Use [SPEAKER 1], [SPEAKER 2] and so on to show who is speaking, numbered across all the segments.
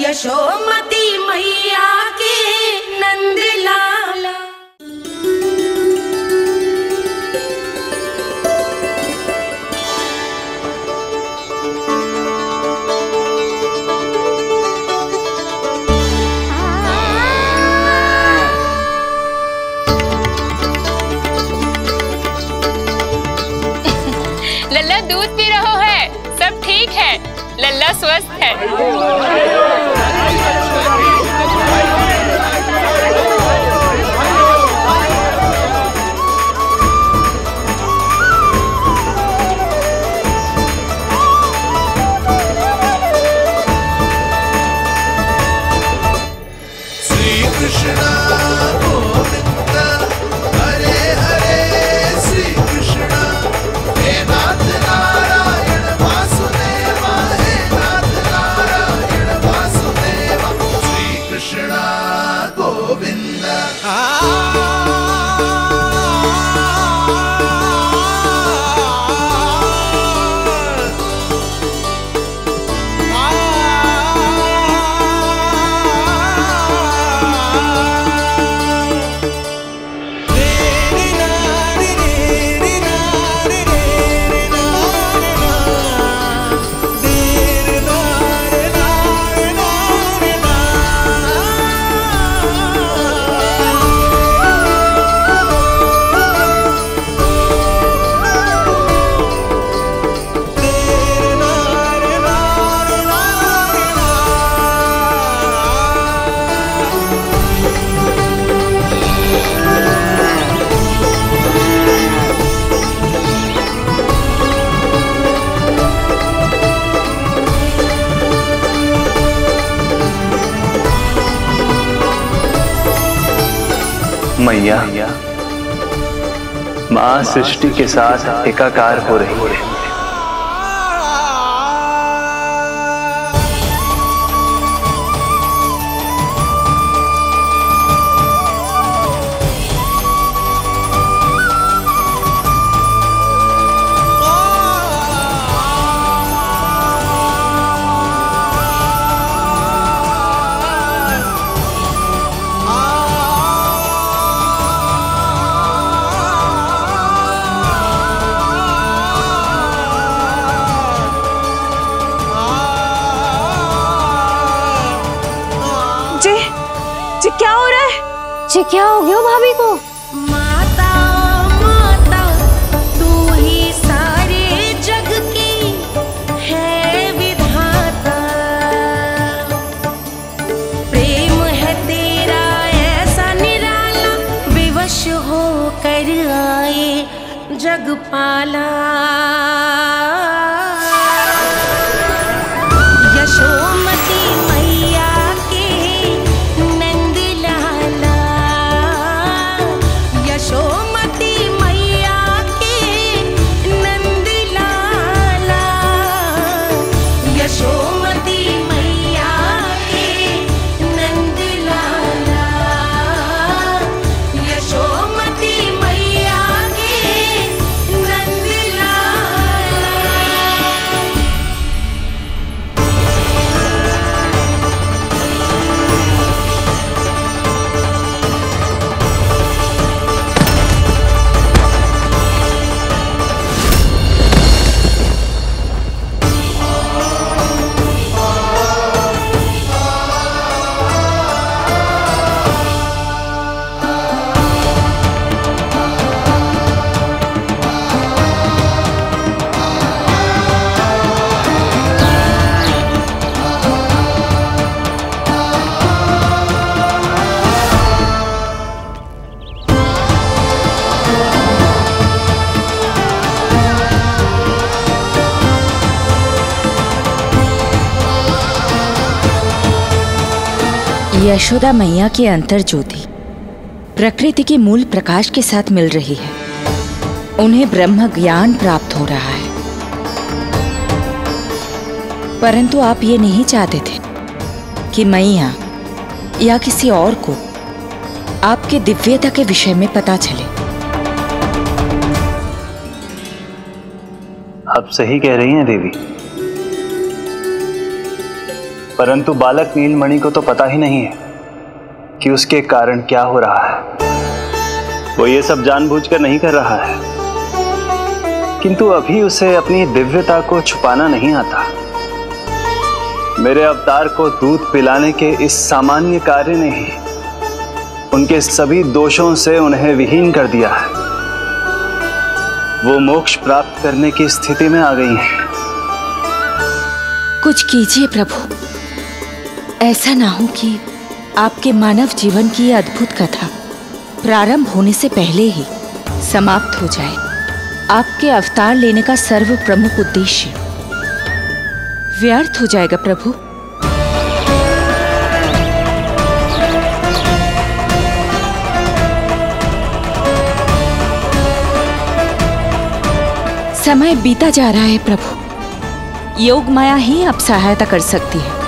[SPEAKER 1] यशोमती मैया के नंद लाला।
[SPEAKER 2] लल्ला दूध पी रहा है, सब ठीक है, लल्ला स्वस्थ है।
[SPEAKER 3] श्री कृष्ण गोविंद हरे हरे, श्री कृष्ण हे नाथ नारायण वासुदेवा, हे नाथ नारायण वासुदेवा, श्री कृष्ण गोविंद।
[SPEAKER 4] मैया, माँ सृष्टि के साथ एकाकार हो रही है।
[SPEAKER 5] क्या हो रहा है? जी क्या हो गया भाभी को?
[SPEAKER 1] माता माता तू ही सारे जग की है विधाता, प्रेम है तेरा ऐसा निराला, विवश हो कर आए जग पाला। यशोमती मैया के नंद लाला, यशोमती मैया के नंद लाला, यशोमती मैया के नंद लाला, यशोमती मैया के नंद लाला।
[SPEAKER 6] यशोदा मैया की अंतर ज्योति प्रकृति के मूल प्रकाश के साथ मिल रही है। उन्हें ब्रह्म ज्ञान प्राप्त हो रहा है, परंतु आप ये नहीं चाहते थे कि मैया या किसी और को आपके दिव्यता के विषय में पता चले।
[SPEAKER 4] आप सही कह रही हैं देवी। परंतु बालक नीलमणि को तो पता ही नहीं है कि उसके कारण क्या हो रहा है। वो ये सब जानबूझकर नहीं कर रहा है, किंतु अभी उसे अपनी दिव्यता को छुपाना नहीं आता। मेरे अवतार को दूध पिलाने के इस सामान्य कार्य ने ही उनके सभी दोषों से उन्हें विहीन कर दिया है। वो मोक्ष प्राप्त करने की स्थिति में आ गई हैं।
[SPEAKER 6] कुछ कीजिए प्रभु, ऐसा ना हो कि आपके मानव जीवन की यह अद्भुत कथा प्रारंभ होने से पहले ही समाप्त हो जाए। आपके अवतार लेने का सर्व प्रमुख उद्देश्य व्यर्थ हो जाएगा प्रभु। समय बीता जा रहा है प्रभु, योग माया ही अब सहायता कर सकती है।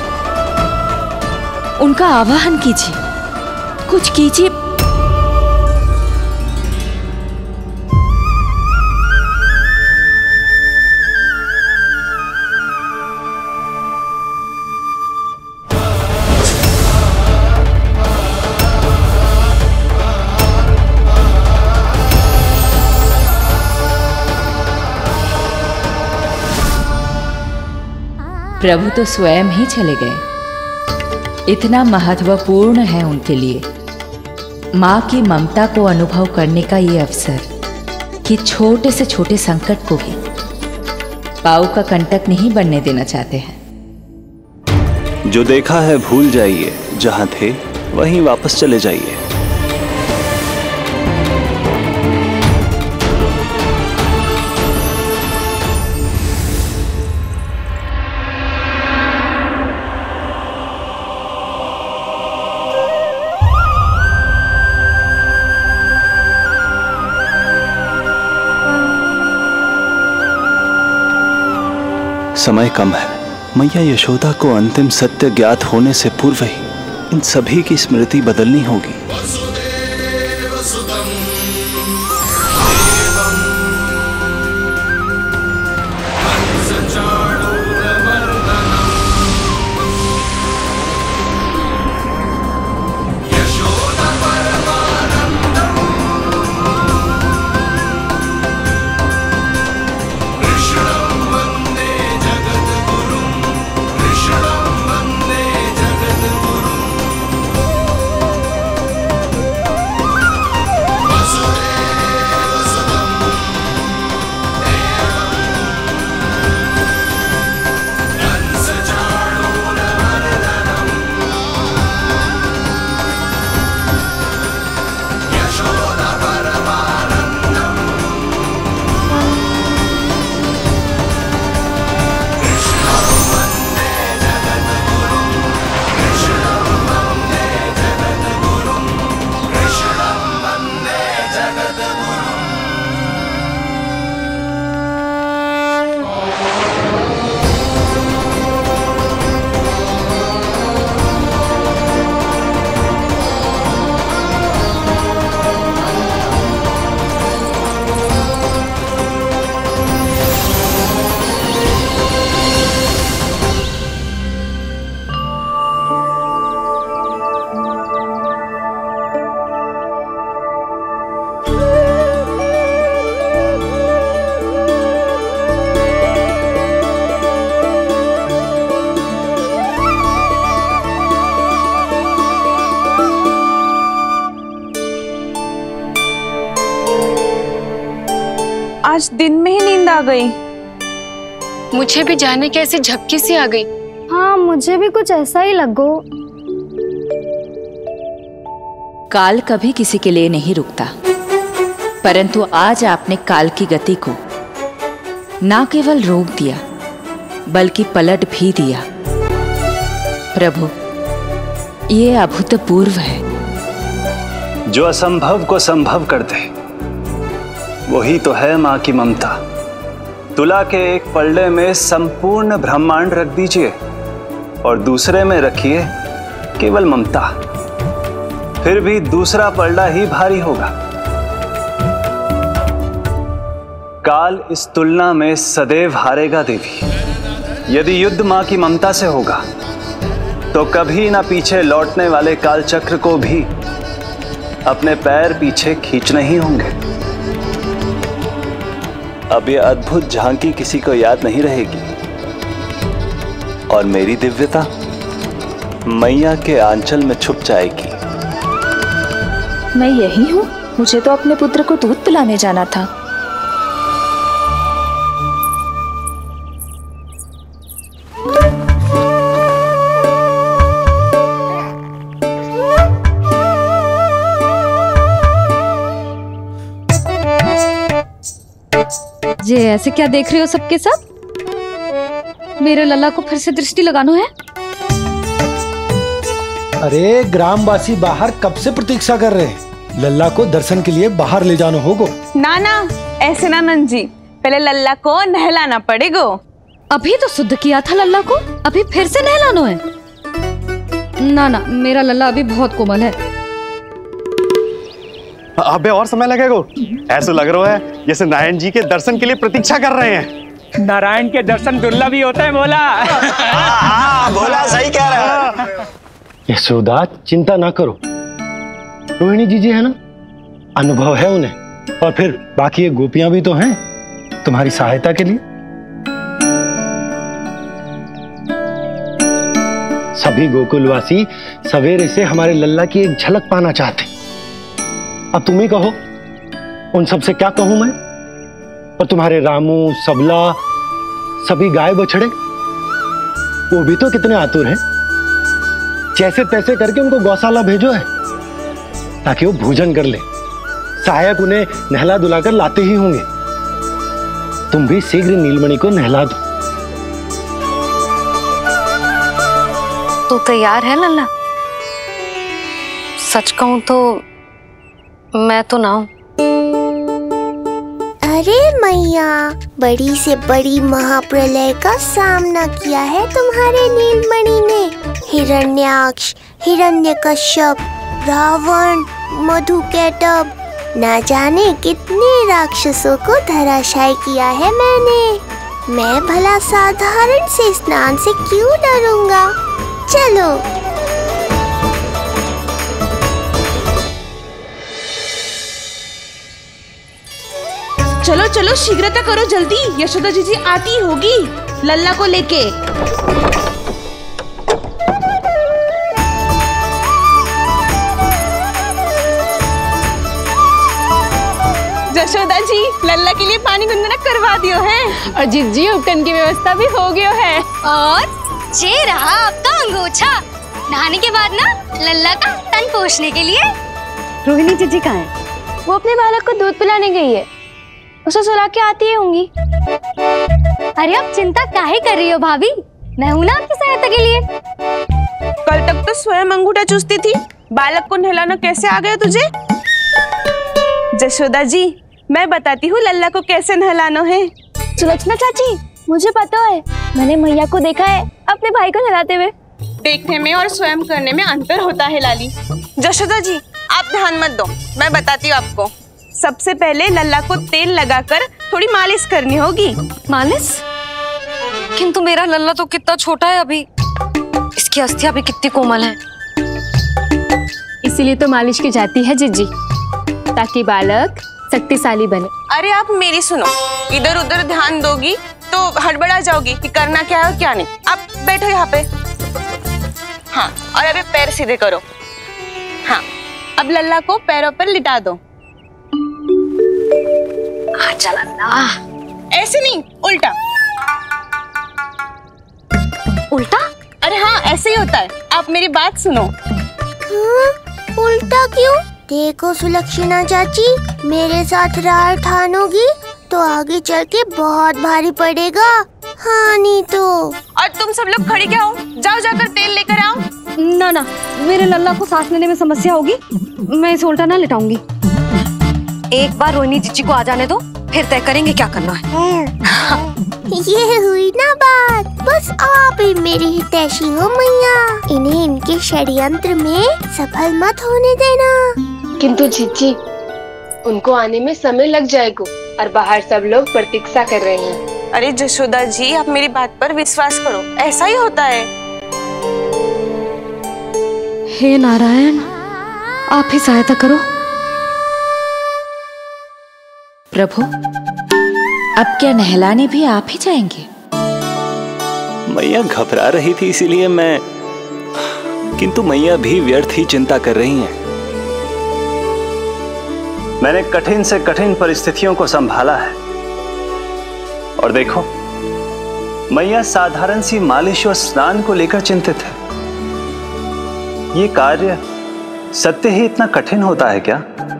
[SPEAKER 6] उनका आवाहन कीजिए, कुछ कीजिए। प्रभु तो स्वयं ही चले गए। इतना महत्वपूर्ण है उनके लिए माँ की ममता को अनुभव करने का ये अवसर कि छोटे से छोटे संकट को भी पाँव का कंटक नहीं बनने देना चाहते हैं।
[SPEAKER 4] जो देखा है भूल जाइए, जहां थे वहीं वापस चले जाइए। समय कम है। मैया यशोदा को अंतिम सत्य ज्ञात होने से पूर्व ही इन सभी की स्मृति बदलनी होगी।
[SPEAKER 5] आज दिन में ही नींद आ गई।
[SPEAKER 2] मुझे भी जाने की ऐसी झपकी सी आ गई।
[SPEAKER 7] हाँ, मुझे भी कुछ ऐसा ही लगो।
[SPEAKER 6] काल कभी किसी के लिए नहीं रुकता, परंतु आज आपने काल की गति को ना केवल रोक दिया बल्कि पलट भी दिया। प्रभु, ये अभूतपूर्व है।
[SPEAKER 4] जो असंभव को संभव कर दे वही तो है माँ की ममता। तुला के एक पल्ले में संपूर्ण ब्रह्मांड रख दीजिए और दूसरे में रखिए केवल ममता, फिर भी दूसरा पल्ला ही भारी होगा। काल इस तुलना में सदैव हारेगा देवी। यदि युद्ध माँ की ममता से होगा तो कभी ना पीछे लौटने वाले कालचक्र को भी अपने पैर पीछे खींचने ही होंगे। अब ये अद्भुत झांकी किसी को याद नहीं रहेगी और मेरी दिव्यता मैया के आंचल में छुप जाएगी।
[SPEAKER 6] मैं यही हूँ। मुझे तो अपने पुत्र को दूध पिलाने जाना था।
[SPEAKER 5] ये ऐसे क्या देख रहे हो सबके सब? मेरे लल्ला को फिर से दृष्टि लगाना है?
[SPEAKER 8] अरे ग्रामवासी बाहर कब से प्रतीक्षा कर रहे हैं। लल्ला को दर्शन के लिए बाहर ले जाना होगा।
[SPEAKER 9] ना ना, ऐसे ना नंजी, पहले लल्ला को नहलाना पड़ेगा।
[SPEAKER 5] अभी तो शुद्ध किया था लल्ला को, अभी फिर से नहलाना है? ना ना, मेरा लल्ला अभी बहुत कोमल है।
[SPEAKER 10] अबे और समय लगेगा। ऐसा लग रहा है जैसे नारायण जी के दर्शन के लिए प्रतीक्षा कर रहे हैं।
[SPEAKER 11] नारायण के दर्शन दुर्लभ ही होते हैं बोला।
[SPEAKER 10] हाँ, बोला सही कह रहा है।
[SPEAKER 8] यशोदा चिंता ना करो, रोहिणी जी है ना, अनुभव है उन्हें, और फिर बाकी ये गोपियां भी तो हैं तुम्हारी सहायता के लिए। सभी गोकुलवासी सवेरे से हमारे लल्ला की एक झलक पाना चाहते। अब तुम ही कहो, उन सब से क्या कहूं मैं? और तुम्हारे रामू, सबला, सभी गाय बछड़े, वो भी तो कितने आतुर हैं। जैसे तैसे करके उनको गौशाला भेजो है ताकि वो भोजन कर ले। सहायक उन्हें नहला धुलाकर लाते ही होंगे। तुम भी शीघ्र नीलमणि को नहला दो।
[SPEAKER 7] तो तैयार है लल्ला? सच कहूं तो मैं तो ना हूं।
[SPEAKER 1] अरे मैया, बड़ी से बड़ी महाप्रलय का सामना किया है तुम्हारे नीलमणि ने। हिरण्याक्ष, हिरण्यकश्यप, रावण, मधुकैटभ, ना जाने कितने राक्षसों को धराशायी किया है मैंने। मैं भला साधारण से स्नान से क्यों डरूंगा? चलो।
[SPEAKER 9] चलो चलो, शीघ्रता करो जल्दी, यशोदा जी आती होगी लल्ला को लेके। यशोदा जी, लल्ला के लिए पानी गुनगुना करवा दियो है,
[SPEAKER 2] और जिज्जी उपटन की व्यवस्था भी हो गयो है।
[SPEAKER 7] और ये रहा आपका अंगोछा, नहाने के बाद ना लल्ला का तन पोंछने के लिए।
[SPEAKER 5] रोहिणी जीजी कहाँ है?
[SPEAKER 7] वो अपने बालक को दूध पिलाने गई है, उसे सुला के आती होंगी। अरे आप चिंता काहे कर रही हो भाभी, मैं हूं ना आपकी सहायता के लिए।
[SPEAKER 9] कल तक तो स्वयं अंगूठा चूसती थी, बालक को नहलाना कैसे आ गया तुझे? यशोदा जी, मैं बताती हूँ लल्ला को कैसे नहलाना है।
[SPEAKER 7] सुलक्षणा चाची, मुझे पता है, मैंने मैया को देखा है अपने भाई को नहलाते हुए।
[SPEAKER 9] देखने में और स्वयं करने में अंतर होता है लाली। यशोदा जी, आप ध्यान मत दो, मैं बताती हूँ आपको। सबसे पहले लल्ला को तेल लगाकर थोड़ी मालिश करनी होगी।
[SPEAKER 5] मालिश? किंतु मेरा लल्ला तो कितना छोटा है अभी, इसकी अस्थियां भी कितनी कोमल हैं।
[SPEAKER 2] इसीलिए तो मालिश की जाती है जिज्जी, ताकि बालक शक्तिशाली बने।
[SPEAKER 9] अरे आप मेरी सुनो, इधर उधर ध्यान दोगी तो हड़बड़ा जाओगी कि करना क्या है और क्या नहीं। आप बैठो यहाँ पे। हाँ, और अभी पैर सीधे करो। हाँ, अब लल्ला को पैरों पर लिटा दो।
[SPEAKER 5] चला ना,
[SPEAKER 9] ऐसे नहीं, उल्टा।
[SPEAKER 5] उल्टा?
[SPEAKER 1] अरे हाँ, ऐसे ही होता है। आप मेरी बात सुनो। उल्टा क्यों? देखो सुलक्षणा चाची, मेरे साथ राह ठानोगी तो आगे चल के बहुत भारी पड़ेगा। हाँ नहीं तो।
[SPEAKER 9] और तुम सब लोग खड़ी क्या हो? जाओ जाकर तेल लेकर आओ।
[SPEAKER 5] ना ना, मेरे लल्ला को सांस लेने में समस्या होगी, मैं इसे उल्टा ना लिटाऊंगी। एक बार रोहिणी जीजी को आ जाने दो, फिर तय करेंगे क्या करना है।
[SPEAKER 1] ये हुई ना बात। बस आप ही मेरी हितैषी हो मैया, इन्हें इनके षड्यंत्र में सफल मत होने देना।
[SPEAKER 12] किंतु जीजी, उनको आने में समय लग जाएगा और बाहर सब लोग प्रतीक्षा कर रहे हैं।
[SPEAKER 9] अरे यशोदा जी, आप मेरी बात पर विश्वास करो, ऐसा ही होता है।
[SPEAKER 5] हे नारायण, आप ही सहायता करो।
[SPEAKER 6] प्रभु, अब क्या नहलाने भी आप ही जाएंगे?
[SPEAKER 4] मैया घबरा रही थी इसीलिए मैं, किंतु मैया भी व्यर्थ ही चिंता कर रही हैं। मैंने कठिन से कठिन परिस्थितियों को संभाला है और देखो, मैया साधारण सी मालिश और स्नान को लेकर चिंतित है। ये कार्य सत्य ही इतना कठिन होता है क्या?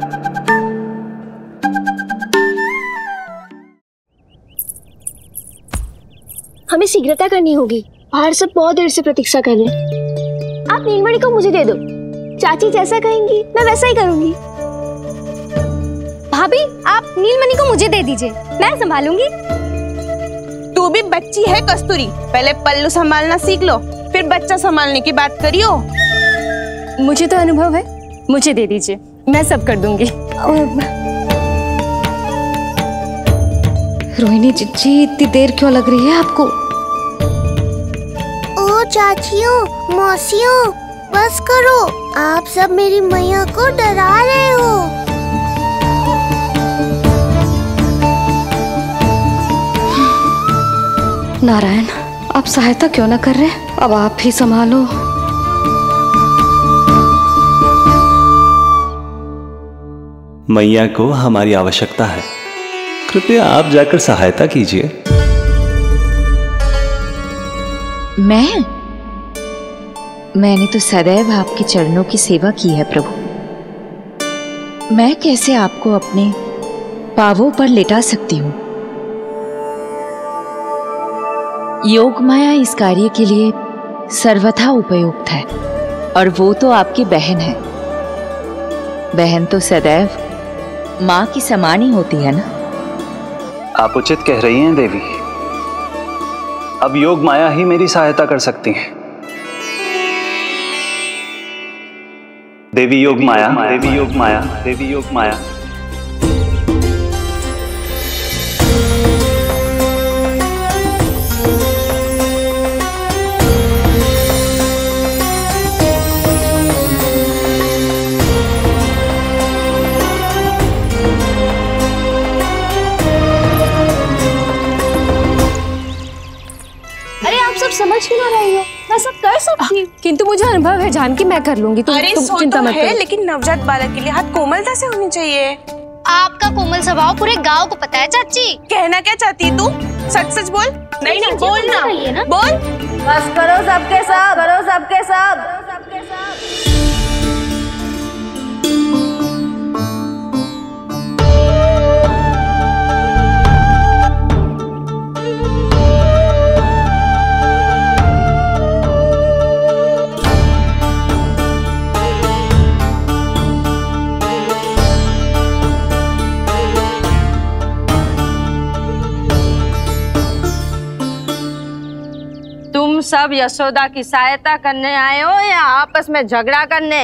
[SPEAKER 7] हमें शीघ्रता करनी होगी, बाहर सब बहुत देर से प्रतीक्षा कर रहे हैं। आप नीलमणि को मुझे दे दो, चाची जैसा कहेंगी मैं वैसा ही करूंगी। भाभी, आप नीलमणि को मुझे दे दीजिए, मैं संभालूंगी।
[SPEAKER 9] तू भी बच्ची है कस्तूरी, पहले पल्लू संभालना सीख लो, फिर बच्चा संभालने की बात करियो।
[SPEAKER 12] मुझे तो अनुभव है, मुझे दे दीजिए, मैं सब कर दूंगी।
[SPEAKER 5] रोहिणी जीजी, इतनी देर क्यों लग रही है आपको?
[SPEAKER 1] ओ चाचियों, मौसियों, बस करो, आप सब मेरी मैया को डरा रहे हो।
[SPEAKER 5] नारायण, आप सहायता क्यों ना कर रहे? अब आप ही संभालो।
[SPEAKER 4] मैया को हमारी आवश्यकता है, कृपया आप जाकर सहायता कीजिए।
[SPEAKER 6] मैंने तो सदैव आपके चरणों की सेवा की है प्रभु। मैं कैसे आपको अपने पांवों पर लेटा सकती हूँ? योग माया इस कार्य के लिए सर्वथा उपयुक्त है, और वो तो आपकी बहन है। बहन तो सदैव माँ की समान ही होती है ना।
[SPEAKER 4] आप उचित कह रही हैं देवी, अब योग माया ही मेरी सहायता कर सकती हैं। देवी योग माया, देवी योग माया, देवी योग माया।
[SPEAKER 7] समझ क्यों ना रही हो? मैं सब कर सकती हूँ।
[SPEAKER 12] किंतु मुझे अनुभव है जानकी, मैं कर लूंगी। तुम चिंता मत करो।
[SPEAKER 9] लेकिन नवजात बालक के लिए हाथ कोमलता से होनी चाहिए।
[SPEAKER 7] आपका कोमल स्वभाव पूरे गांव को पता है चाची।
[SPEAKER 9] कहना क्या चाहती है तू? सच सच बोल। नहीं नहीं बोल ना, बोल।
[SPEAKER 13] बस करो सबके सब, करो सबके सब, सबके सब। तुम सब यशोदा की सहायता करने आए हो या आपस में झगड़ा करने?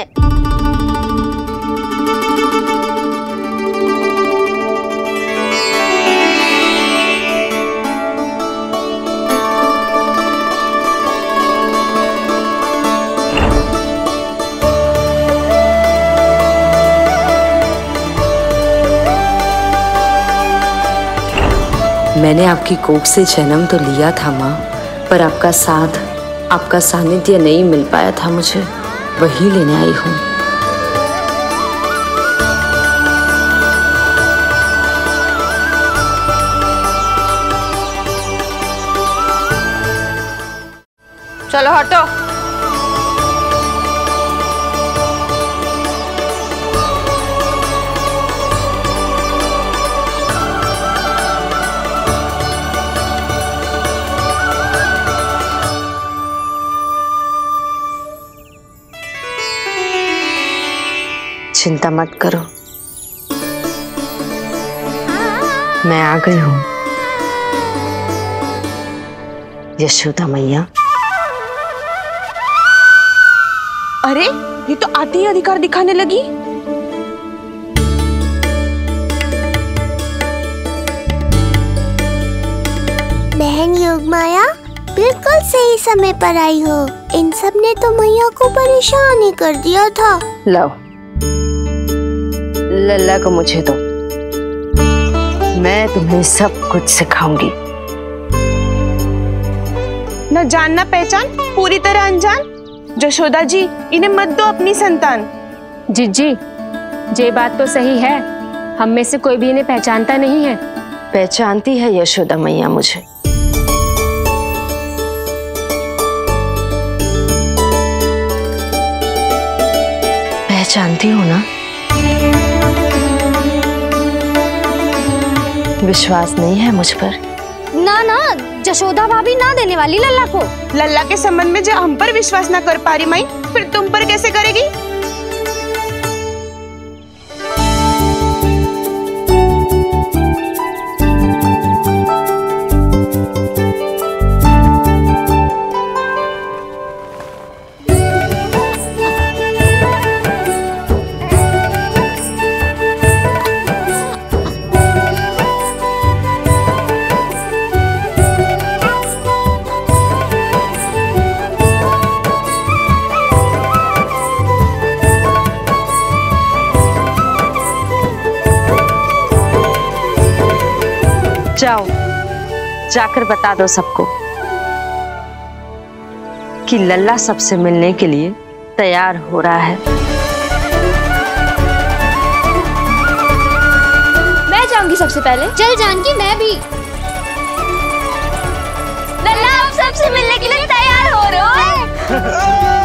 [SPEAKER 14] मैंने आपकी कोख से जन्म तो लिया था माँ, पर आपका साथ, आपका सानिध्य नहीं मिल पाया था मुझे, वही लेने आई हूँ।
[SPEAKER 13] चलो हटो।
[SPEAKER 14] चिंता मत करो, मैं आ गई हूँ। यशोदा मैया।
[SPEAKER 9] अरे ये तो आते ही अधिकार दिखाने लगी।
[SPEAKER 1] बहन योगमाया, बिल्कुल सही समय पर आई हो। इन सब ने तो मैया को परेशान ही कर दिया था।
[SPEAKER 14] लो, लल्ला को मुझे दो, मैं तुम्हें सब कुछ सिखाऊंगी।
[SPEAKER 9] न जान न पहचान, पूरी तरह अनजान। जशोदा जी, इन्हें मत दो अपनी संतान।
[SPEAKER 12] जीजी, ये बात तो सही है, हम में से कोई भी इन्हें पहचानता नहीं है।
[SPEAKER 14] पहचानती है यशोदा मैया मुझे। पहचानती हो ना? विश्वास नहीं है मुझ पर?
[SPEAKER 7] ना ना, जशोदा भाभी ना देने वाली लल्ला को।
[SPEAKER 9] लल्ला के संबंध में जो हम पर विश्वास ना कर पा रही माई, फिर तुम पर कैसे करेगी?
[SPEAKER 14] जाओ, जाकर बता दो सबको कि लल्ला सबसे मिलने के लिए तैयार हो रहा है।
[SPEAKER 7] मैं जाऊंगी सबसे पहले। चल जानकी, मैं भी। लल्ला आप सबसे मिलने के लिए तैयार हो रहे हो?